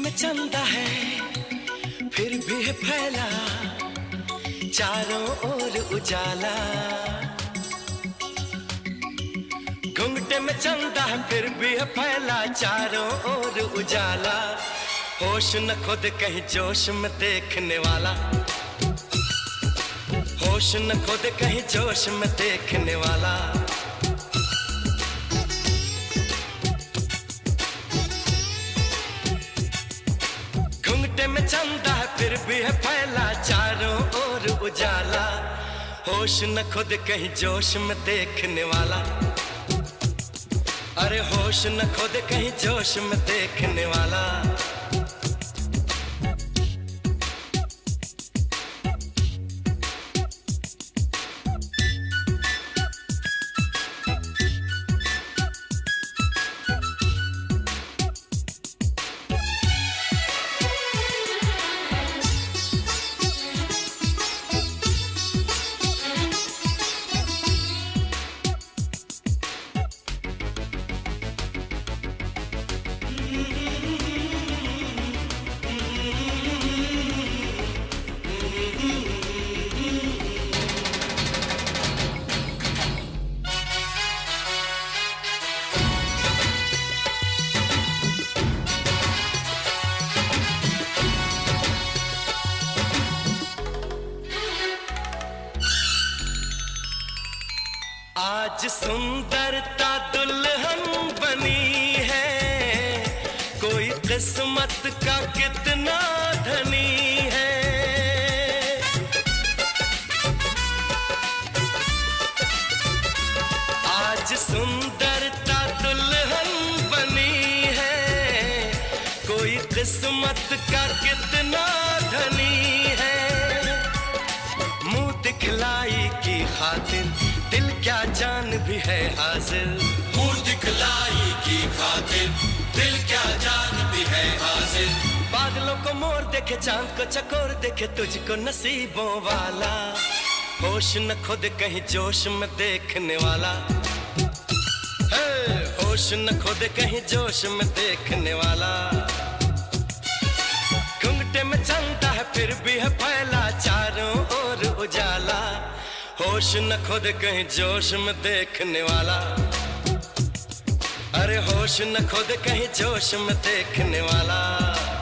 में चंदा है फिर भी है फैला चारों ओर उजाला। घुंघटे में चंदा है फिर भी है फैला चारों ओर उजाला। होश न खुद कहीं जोश में देखने वाला, होश न खुद कहीं जोश में देखने वाला। घुंघटे में चंदा है फिर भी है फैला चारों ओर उजाला। होश न खुद कहीं जोश में देखने वाला, अरे होश न खुद कहीं जोश में देखने वाला। आज सुंदरता दुल्हन बनी है, कोई किस्मत का कितना धनी है। आज सुंदरता दुल्हन बनी है, कोई किस्मत का कितना धनी है। मुंह दिखलाई की खातिर दिल क्या जान भी है हाजिर। मुंह दिखलाई की खातिर दिल क्या जान भी है हाजिर। बादलों को मोर देखे चांद को चकोर देखे तुझको नसीबों वाला। होश न खुद कहीं जोश में देखने वाला, होश न खुद कहीं जोश में देखने वाला। घुंघटे में चंदा है फिर भी है फैला चारों ओर उजाला। होश न खुद कहीं जोश में देखने वाला, अरे होश न खुद कहीं जोश में देखने वाला।